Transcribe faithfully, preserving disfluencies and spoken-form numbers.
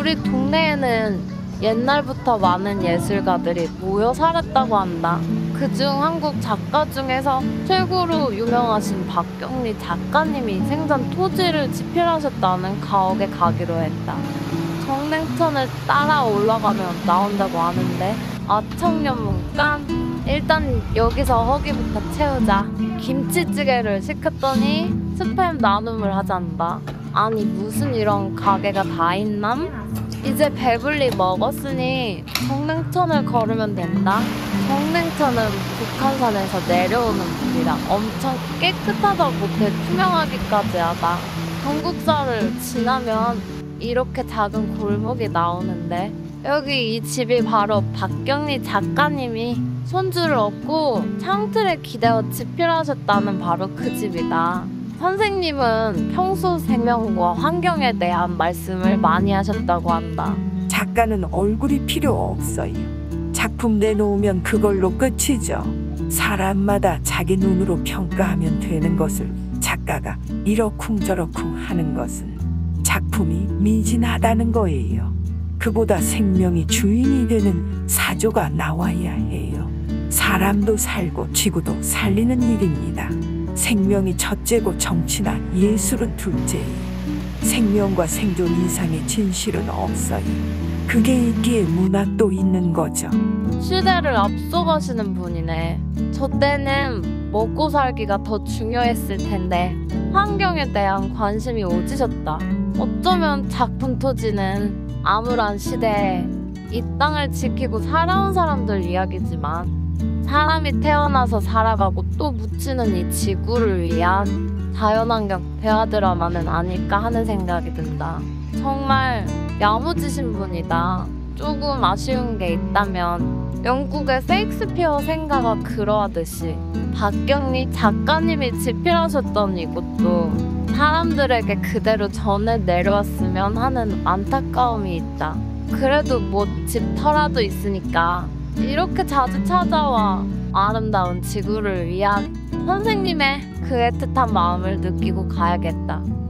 우리 동네에는 옛날부터 많은 예술가들이 모여 살았다고 한다. 그중 한국 작가 중에서 최고로 유명하신 박경리 작가님이 생전 토지를 집필하셨다는 가옥에 가기로 했다. 정냉천을 따라 올라가면 나온다고 하는데 아청년문간 일단 여기서 허기부터 채우자. 김치찌개를 시켰더니 스팸 나눔을 하잔다. 아니 무슨 이런 가게가 다 있남? 이제 배불리 먹었으니 정냉천을 걸으면 된다. 정냉천은 북한산에서 내려오는 물이라 엄청 깨끗하다고 대투명하기까지 하다. 경국사를 지나면 이렇게 작은 골목이 나오는데 여기 이 집이 바로 박경리 작가님이 손주를 얻고 창틀에 기대어 집필하셨다는 바로 그 집이다. 선생님은 평소 생명과 환경에 대한 말씀을 많이 하셨다고 한다. 작가는 얼굴이 필요 없어요. 작품 내놓으면 그걸로 끝이죠. 사람마다 자기 눈으로 평가하면 되는 것을 작가가 이러쿵저러쿵 하는 것은 작품이 미진하다는 거예요. 그보다 생명이 주인이 되는 사조가 나와야 해요. 사람도 살고 지구도 살리는 일입니다. 생명이 첫째고 정치나 예술은 둘째예요. 생명과 생존 이상의 진실은 없어요. 그게 있기에 문학도 있는 거죠. 시대를 앞서가시는 분이네. 저 때는 먹고 살기가 더 중요했을 텐데 환경에 대한 관심이 오지셨다. 어쩌면 작품 토지는 암울한 시대에 이 땅을 지키고 살아온 사람들 이야기지만 사람이 태어나서 살아가고 또 묻히는 이 지구를 위한 자연환경 대화 드라마는 아닐까 하는 생각이 든다. 정말 야무지신 분이다. 조금 아쉬운 게 있다면 영국의 세익스피어 생가가 그러하듯이 박경리 작가님이 집필하셨던 이곳도 사람들에게 그대로 전해 내려왔으면 하는 안타까움이 있다. 그래도 뭐 집터라도 있으니까 이렇게 자주 찾아와 아름다운 지구를 위한 선생님의 그 애틋한 마음을 느끼고 가야겠다.